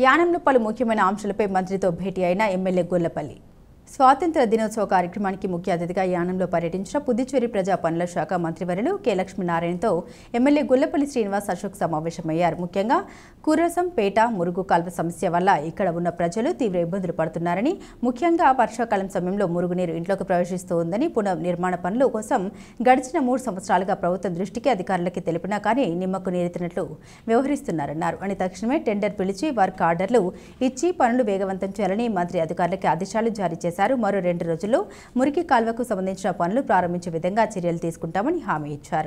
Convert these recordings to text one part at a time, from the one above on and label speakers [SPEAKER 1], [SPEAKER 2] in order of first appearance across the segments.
[SPEAKER 1] యానంలో పలు ముఖ్యమైన అంశాలపై మంత్రితో భేటీ అయిన ఎమ్మెల్యే గొల్లపల్లి. స్వాతంత్ర దినోత్సవ కార్యక్రమానికి ముఖ్య అతిథిగా యానంలో పర్యటించిన పుదుచ్చేరి ప్రజా పనుల శాఖ మంత్రివర్యులు కె లక్ష్మీనారాయణతో ఎమ్మెల్యే గొల్లపల్లి శ్రీనివాస్ అశోక్ సమావేశమయ్యారు. ముఖ్యంగా కుర్రసంపేట మురుగు కాల్వ సమస్య వల్ల ఇక్కడ ఉన్న ప్రజలు తీవ్ర ఇబ్బందులు పడుతున్నారని, ముఖ్యంగా వర్షాకాలం సమయంలో మురుగునీరు ఇంట్లోకి ప్రవేశిస్తూ ఉందని, పునర్నిర్మాణ పనుల కోసం గడిచిన 3 సంవత్సరాలుగా ప్రభుత్వం దృష్టికి అధికారులకి తెలిపినా కానీ నిమ్మకు నీరెత్తినట్లు వ్యవహరిస్తున్నారన్నారు. అని తక్షణమే టెండర్ పిలిచి వర్క్ ఆర్డర్లు ఇచ్చి పనులు వేగవంతం చేయాలని మంత్రి అధికారులకి ఆదేశాలు జారీ చేశారు. మరో 2 రోజుల్లో మురికి కాల్వకు సంబంధించిన పనులు ప్రారంభించే విధంగా చర్యలు తీసుకుంటామని హామీ ఇచ్చారు.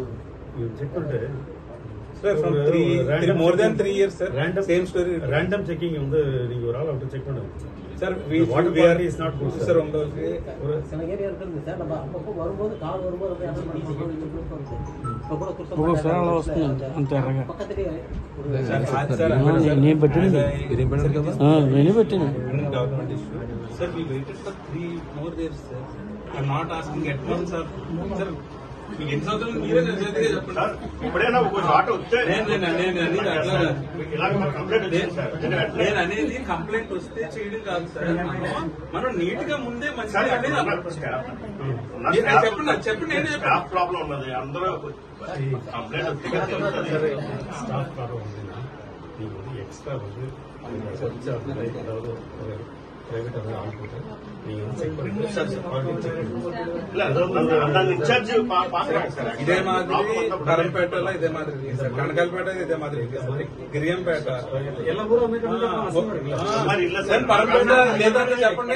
[SPEAKER 2] Sir, from more than 3 years, sir. Same story.
[SPEAKER 3] Random checking on the you all have to check on.
[SPEAKER 2] Sir,
[SPEAKER 3] water quality is not good,
[SPEAKER 2] sir. On those Sir, we waited for 3 more years, sir. I'm not asking at once, sir. Sir,
[SPEAKER 3] ఇప్పుడైనా ఒక shot వస్తే
[SPEAKER 2] నేను అనేది complaint వస్తే చేయడం కాదు sir. మనం neat గా ముందే చెప్పండి నేను
[SPEAKER 3] స్టాఫ్ ప్రాబ్లం ఉన్నది. అందరూ కంప్లైంట్ వస్తే స్టాఫ్ ప్రాబ్లం ఉంది. ఎక్స్ట్రా ప్రైవేట్ ఆడుకుంటే
[SPEAKER 2] ఇదే మాదిరి కరంపేటలో ఇదే మాదిరి కనకాలపేట ఇదే మాదిరి గిరియంపేట పరంపేట లేదంటే చెప్పండి.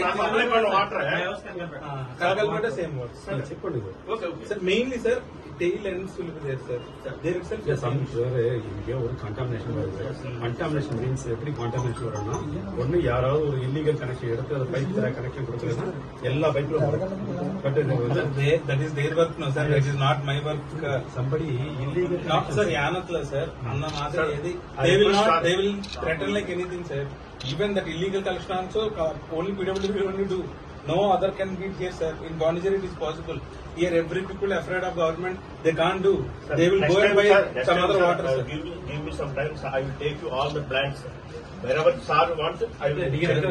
[SPEAKER 2] కనకాలపేట సేమ్ చెప్పండి sir. Mainly sir tail ends will be there, sir. There itself
[SPEAKER 3] yes, I'm sure you have contamination. Contamination means every contamination varana one யாராவது ஒரு illegal connection எடுத்து அந்த பைப் கனெக்ஷன் கொடுக்கலனா எல்லா பைப்ல but
[SPEAKER 2] that is their work, no sir. That is not my work.
[SPEAKER 3] Somebody illegal
[SPEAKER 2] not sir yanatla sir anna maadri edi they will threaten like anything, sir. Even that illegal collection also only PWD will only do. No other can be here, sir. In Pondicherry it is possible. Here every people afraid of government, they can't do. Sir, they will go and buy some other water. Sir.
[SPEAKER 3] Give me some time, sir. I will take you all the brands, sir. Wherever sir wants it, I will take it.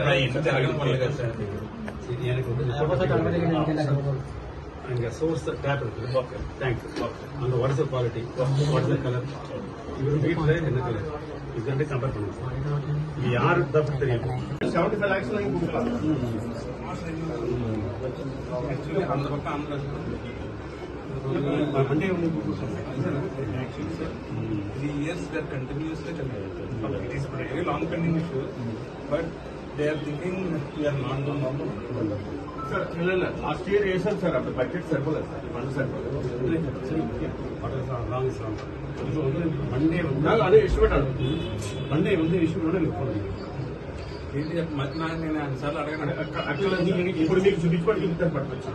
[SPEAKER 3] And the source tap. Okay. Thank you. Okay. And what is the quality? What is the color? You will beat there in the color. You can compare from this. We are the 75 lakhs like
[SPEAKER 2] Actually, Monday only actually, sir, 3 years they are continuously coming. It is a very long pending issue, but they are thinking we are not doing normal.
[SPEAKER 3] Sir, last year sir, after budget circle, fund circle. What is long is long. Monday, Monday issue
[SPEAKER 2] నేను అన్నిసార్లు అడగను.
[SPEAKER 3] ఇప్పుడు మీకు చూపించుకోవడానికి ఇద్దరు పట్టుకొచ్చాను.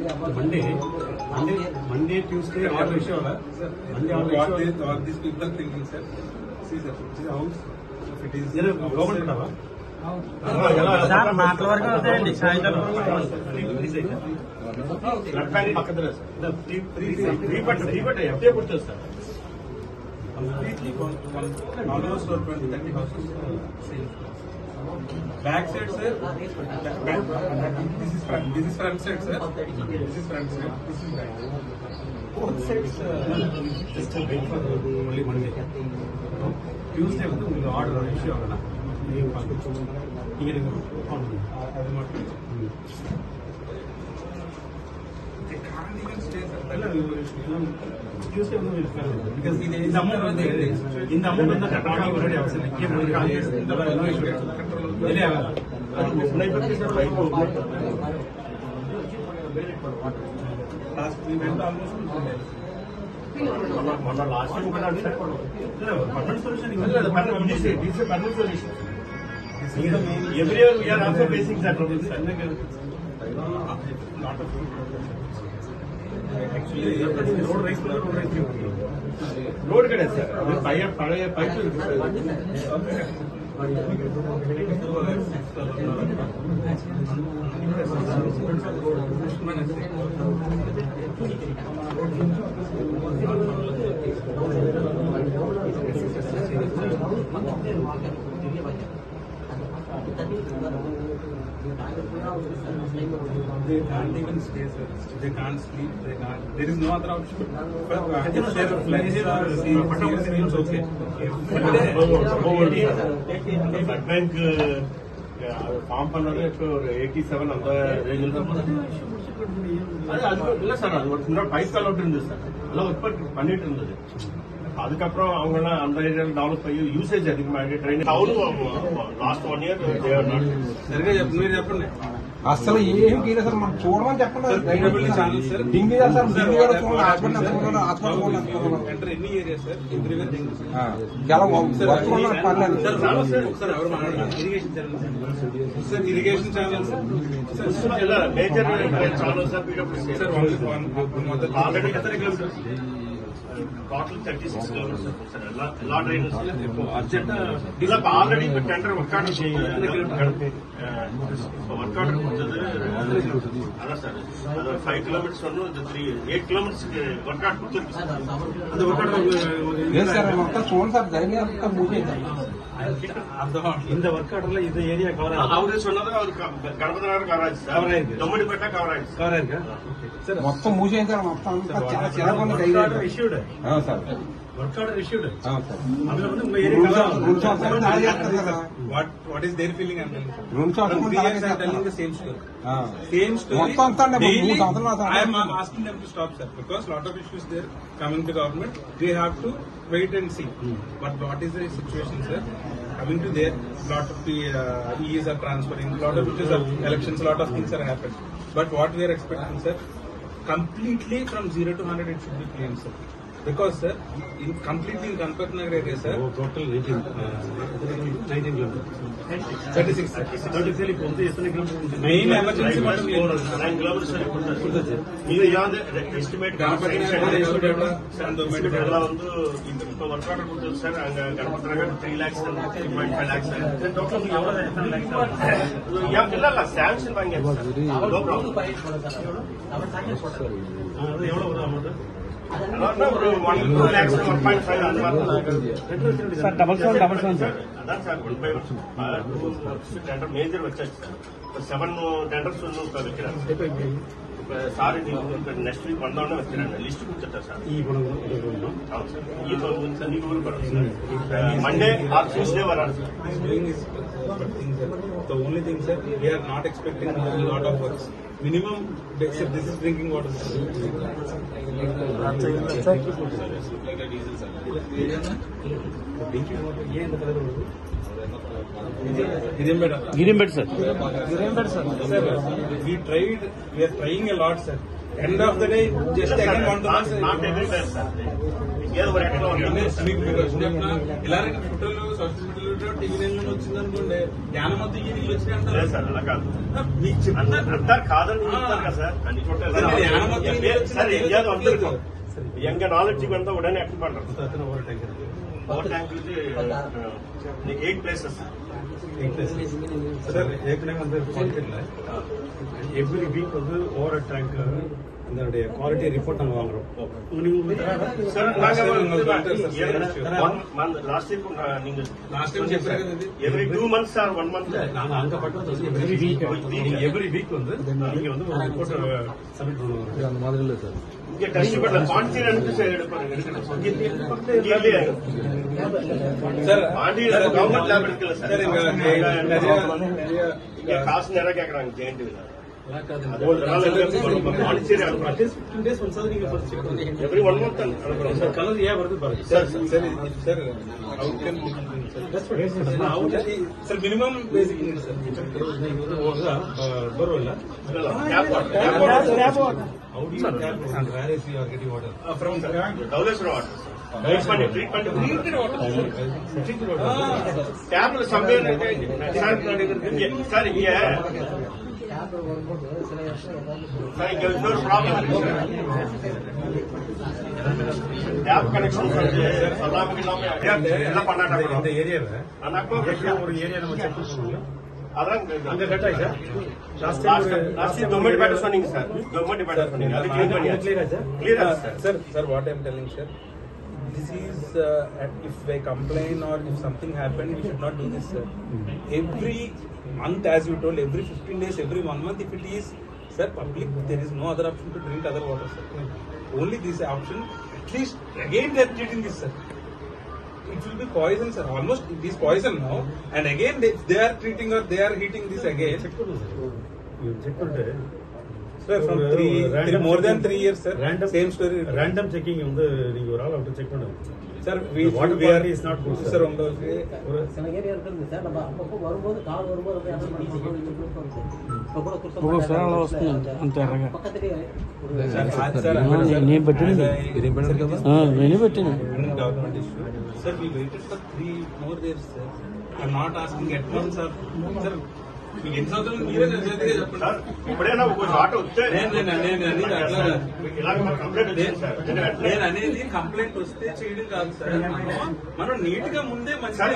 [SPEAKER 3] Monday Tuesday order issue
[SPEAKER 2] what these people thinking, sir. See sir, see how if it is
[SPEAKER 3] government
[SPEAKER 4] మాటల వరకు అవుతాయండి. సాయంత్రం
[SPEAKER 3] పక్కన ఎఫ్ఏ పుడుతుంది sir.
[SPEAKER 2] almost 20-30 houses. Back side, sir. This is front side, sir. This is front side. This is back. Both sides.
[SPEAKER 3] Still wait for only Monday. Tuesday வந்து உங்களுக்கு order issue ஆகலாம். நீங்க
[SPEAKER 2] They can't even stay, sir.
[SPEAKER 3] Tuesday வந்து because இந்த amount வந்து already அவசியம் delay ஆகல. அது
[SPEAKER 2] Last we went almost
[SPEAKER 3] మన లాస్ట్ టైం కూడా పర్మనెంట్ సొల్యూషన్ ఇది permanent solution. Every year we are also facing that problem. Actually, road raise road kade sir. Paya pipe
[SPEAKER 4] Okay.
[SPEAKER 2] They can't even stay, sir. They can't sleep. They can't. There is no other option. But if their flights are seems okay.
[SPEAKER 3] Blood bank form பண்ணது இப்போ ஒரு 87 அந்த ரேஞ்சில் தான் அது இல்லை sir. அது ஒரு முன்னாடி 5 ஸ்டார் அவுட் இருந்தது சார். எல்லாம் ஒர்க் பண்ணிட்டு இருந்தது. அதுக்கப்புறம் அவங்க எல்லாம் அந்த ஏரியாவில் டெவலப் ஆகி யூசேஜ் அதிகமாகி ட்ரெயின் లాస్ట్ 1 year
[SPEAKER 2] సరిగా మీరు చెప్పండి.
[SPEAKER 5] అసలు ఏం చేయలేదు సార్. మనం చూడమని చెప్పండి. డింగి సార్
[SPEAKER 2] ఎంటర్ ఎన్ని ఏరియా సార్ ఎవ్రీవేర్
[SPEAKER 5] చాలా పర్లేదు
[SPEAKER 2] సార్. ఎవరు మాట్లాడారు? Irrigation channel sir. Irrigation channel sir.
[SPEAKER 3] Major channel sir. PWC
[SPEAKER 2] sir
[SPEAKER 3] already 30 kilometres total 36 kilometres sir. ఎలా డ్రైనేజ్ అర్జెంట్ ఇలా already tender work order work order ಕೊಡ್ತದೆ ಅದ ಸರ್. ಅದು 5 ಕಿಲೋಮೀಟರ್ಸ್ 8 ಕಿಲೋಮೀಟರ್ಸ್ ವರ್ಕ್ ಆರ್ಡರ್ ಕೊಡ್ತೀವಿ ಅದು ವರ್ಕ್ ಆರ್ಡರ್
[SPEAKER 5] మొత్తం చూడండి sir. ధైర్యం అంతా మూసేయండి.
[SPEAKER 3] இந்த ஒர்க் ஆர்டர்ல இந்த ஏரியா கவர் ஆகும். அவரு சொன்னது அவர் கணபதி நகர் கவர் ஆயிடுச்சு சார். தொம்மடிப்பேட்டை கவர் ஆயிடுச்சு. கவர் ஆயிருக்கா சார்?
[SPEAKER 5] మొత్తం మూసేయండి సార్. మొత్తం అంతా చాలా చిరకొండ ధైర్యం
[SPEAKER 3] issued
[SPEAKER 5] sir.
[SPEAKER 3] Work order issued
[SPEAKER 5] sir.
[SPEAKER 3] అందులో வந்து உங்க area
[SPEAKER 2] what is their feeling? I'm telling you.
[SPEAKER 5] Room shop
[SPEAKER 2] I'm telling the same story. Same story.
[SPEAKER 5] మొత్తం అంతా
[SPEAKER 2] Daily,
[SPEAKER 5] 3 సంవత్సరాలు
[SPEAKER 2] I am asking them to stop, sir, because lot of issues there coming to government. They have to wait and see. But what is the situation, sir? Coming to there, lot of the EEs are transferring, lot of issues of elections, lot of things are happening. But what we are expecting, sir, completely from 0 to 100 it should be clean, sir. Because sir, completely in Ganpati Nagar area, sir,
[SPEAKER 3] total 19 kilometers.
[SPEAKER 2] 36
[SPEAKER 3] இப்போ வந்து எத்தனை kilometre?
[SPEAKER 2] main emergency மட்டும்
[SPEAKER 3] 9 kilometers இது யாவது estimate
[SPEAKER 2] Ganpati Nagar
[SPEAKER 3] எல்லாம் வந்து இப்போ work order கொடுத்தது சார். அங்க Ganapathi Nagar 3 lakhs 3.5 lakhs total எவ்வளவு இல்ல சாங்ஷன் வாங்கி எவ்வளவு வரும் அமௌண்ட்? ஒரு 1 lakhs 1.5 அந்த மாதிரி சார். Double seven sir. அதான் சார் 1/1 டெண்டர் மேஜர் வச்சாச்சு சார். இப்போ 7 டெண்டர்ஸ் ஒன்று இப்போ வைக்கிறாங்க. இப்போ சாரி நீங்க நெக்ஸ்ட் வீக் வந்தோடனே வச்சுறாங்க. லிஸ்ட் கொடுத்துட்டேன் சார். అవును సార్. ఈ సార్ నీకు ఊరు పడుతుంది మండే ఆర్ ట్యూస్డే వరాలి sir.
[SPEAKER 2] doing is but things are, the only thing, sir, we are not expecting a lot of works. Minimum basic, this is drinking water.
[SPEAKER 3] గిరింబెట్ sir.
[SPEAKER 2] Sir, we are trying a lot, sir. End of the day, just again want to ask,
[SPEAKER 3] not everywhere sir. ఏదో ఒక ఎక్కడ
[SPEAKER 2] ఎలాంటి ఫోటోలు social మీడియాలో TV నైన్లో వచ్చింది అనుకోండి, జ్ఞానం మొత్తం ఈ నీళ్ళు వచ్చినాయి
[SPEAKER 3] లేదు
[SPEAKER 2] అంటారు
[SPEAKER 3] సార్. అలా కాదు. అంతా కాదని చెప్తారు కదా సార్. అన్ని సార్ ఇండియాలో అందరికీ எங்க நாலேஜுக்கு வந்தா உடனே ஆக்ட் பண்றோம். ஓவர் டேங்க் நீங்க 8 பிளேசஸ்
[SPEAKER 6] சார். ஏற்கனவே வந்து எவ்ரி வீக் வந்து ஓவர் டேங்க் இதனுடைய குவாலிட்டி ரிப்போர்ட் நாங்கள் வாங்குறோம்.
[SPEAKER 3] சார் லாஸ்ட் வீக் நீங்க
[SPEAKER 2] లాస్ట్ టైం చెప్పారు కదా ఇది.
[SPEAKER 3] எவ்ரி 2 months ஆர் 1 month
[SPEAKER 6] நாங்கள் அங்கே பட்டு எவ்ரி வீக் வந்து நீங்க வந்து ஒரு ரிப்போர்ட் சப்மிட் பண்ணுவாங்க. அந்த மாதிரி இல்லை சார்.
[SPEAKER 3] இங்க டெஸ்ட் பண்ணல கான்ஃபிடன்ஸ் எடுப்பாங்க.
[SPEAKER 2] சார்
[SPEAKER 3] பாண்டியில கவர்மெண்ட் லேப் இருக்குல்ல சார்.
[SPEAKER 2] சார்
[SPEAKER 3] இங்க காசு நிறைய கேட்கறாங்க ஜெயண்ட் எவ்ரி 1 month அனுப்புறோம் சார்.
[SPEAKER 6] கலர் ஏன் வருது பாருங்க
[SPEAKER 2] సార్ సార్ మినిమం బేసిక్
[SPEAKER 6] బరువుಲ್ಲ
[SPEAKER 2] ఫ్రమ్
[SPEAKER 3] ధవళేశ్వరం వాటర్ ట్రీట్మెంట్ ట్యాబ్లు సంపేర్ సార్ இங்க இன்னொரு ப்ராப்ளம் இருக்கு சார். டேப் கனெக்ஷன்ஸ் வந்து சொல்லாம இல்லாம எல்லாம் பண்ணாட்டாங்க.
[SPEAKER 6] இந்த ஏரியாவை ஒரு ஏரியா நம்ம செக் பண்ணுவோம்.
[SPEAKER 3] அதான்
[SPEAKER 6] அங்க கட் ஆயிடுச்சா?
[SPEAKER 3] லாஸ்ட் தொம்மடிப்பேட்டை சொன்னீங்க சார். தொம்மடிப்பேட்டை சொன்னீங்க. அது கிளீன் பண்ணியாச்சு.
[SPEAKER 6] கிளியர் ஆச்சா?
[SPEAKER 3] கிளியர் ஆச்சு sir.
[SPEAKER 2] sir, what I am telling, sir, this is if I complain or if something happened, we should not do this, sir. Every month, as you told, every 15 days, every 1 month, if it is, sir, public, there is no other option to drink other water, sir. Only this option. At least again they are treating this, sir. It will be poison, sir. Almost it is poison now, and again they are treating or they are heating this again. Sir, from more than 3 years, sir. Same story.
[SPEAKER 3] Random checking வந்து நீங்க ஒரு ஆள் அப்படி check பண்ணுங்க.
[SPEAKER 2] Sir,
[SPEAKER 3] water quality is not good,
[SPEAKER 2] sir.
[SPEAKER 3] sir.
[SPEAKER 7] சில area இருக்குது sir. நம்ம அப்பப்போ வரும்போது கால் வரும்போது அப்படியே அட்டன் பண்ணி
[SPEAKER 2] government issue. Sir, we waited for 3 more days, sir. I'm not asking at once, sir. Sir, మీకు ఎన్ని సంవత్సరాలు మీరే చెప్పండి.
[SPEAKER 3] ఇప్పుడైనా కొంచెం ఆటో వస్తే
[SPEAKER 2] నేను అనేది కంప్లైంట్ వస్తే చేయడం కాదు సార్. మనం నీట్ గా ముందే మంచిగా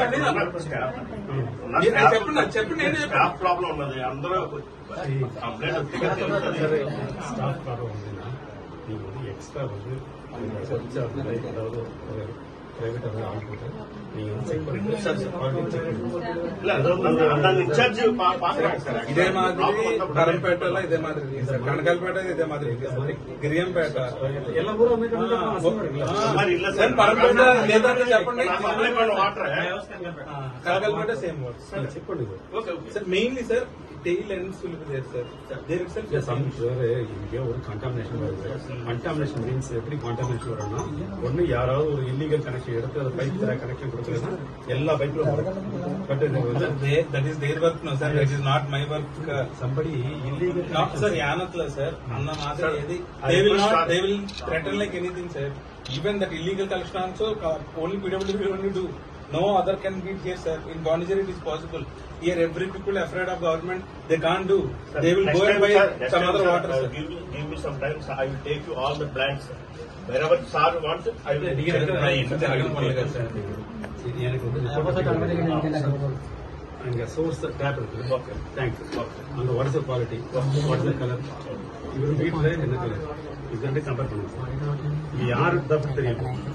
[SPEAKER 2] చెప్పండి నేనే
[SPEAKER 3] స్టాఫ్ ప్రాబ్లం ఉన్నది. అందరూ కంప్లైంట్ వస్తే ஸ்டாஃப் ப்ராப்ளம் வந்துன்னா நீங்க வந்து எக்ஸ்ட்ரா வந்து ஏதாவது பிரைவேட் அதை ஆள் போட்டு நீங்க வந்து செக் பண்ணி இல்ல அந்த இன்சார்ஜ் பாக்குறாங்க சார்.
[SPEAKER 2] ఇదే మాదిరి కరంపేటలో ఇదే మాదిరి సార్. కనకాలపేట ఇదే మాదిరి గిరియంపేట
[SPEAKER 3] எல்லா ஊரும்
[SPEAKER 2] మరి ಇಲ್ಲ సార్. పరంపేట లేదంటే చెప్పండి.
[SPEAKER 3] వాటర్
[SPEAKER 2] కనకాలపేట సేమ్ వాటర్
[SPEAKER 3] చెప్పండి
[SPEAKER 2] sir. Mainly sir tail ends will be there, sir. There itself is some
[SPEAKER 3] இங்கே ஒரு கண்டாமினேஷன் வருது. கண்டாமினேஷன் மீன்ஸ் எப்படி கண்டாமினேஷன் வரும்னா ஒன்னு யாராவது ஒரு இல்லீகல் கனெக்ஷன் எடுத்து அந்த பைப் கனெக்ஷன் கொடுக்கலன்னா எல்லா பைப்லும் வரும். But
[SPEAKER 2] that is their work, no sir. That is not my work.
[SPEAKER 3] Somebody illegal
[SPEAKER 2] not sir. యానత్ల sir. అన్న మాదిరి ఏది they will threaten like anything, sir. Even that illegal collection also only PWD will only do. No other can be here, sir. In Pondicherry it is possible. Here every people afraid of government. They can't do. Sir, they will go and buy some other water, sir.
[SPEAKER 3] Give me some time, sir. I will take you all the plants, sir. Wherever sir wants, I will take the plants. And source tap இருக்கு. Okay. Thank you. Okay. And what is the quality? What is the color? இவரு வீட்ல என்ன colour? இதெல்லாம் compare பண்ணுங்க. இது யாருக்கு தான் தெரியும்?